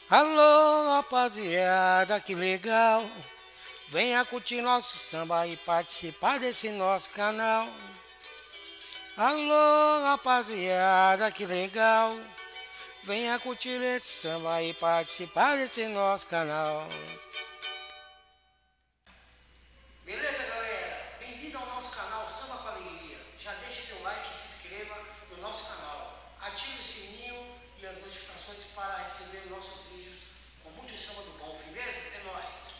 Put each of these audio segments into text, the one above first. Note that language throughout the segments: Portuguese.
Alô, rapaziada, que legal. Venha curtir nosso samba e participar desse nosso canal. Alô, rapaziada, que legal. Venha curtir esse samba e participar desse nosso canal. Beleza, galera? Bem-vindo ao nosso canal Samba com Alegria. Já deixe seu like e se inscreva no nosso canal. Ative o sininho e as notificações para receber nossos vídeos com muito samba do bom, beleza? É nóis!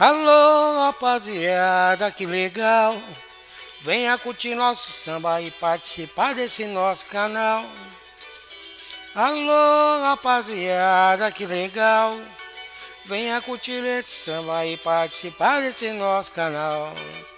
Alô, rapaziada, que legal. Venha curtir nosso samba e participar desse nosso canal. Alô, rapaziada, que legal. Venha curtir esse samba e participar desse nosso canal.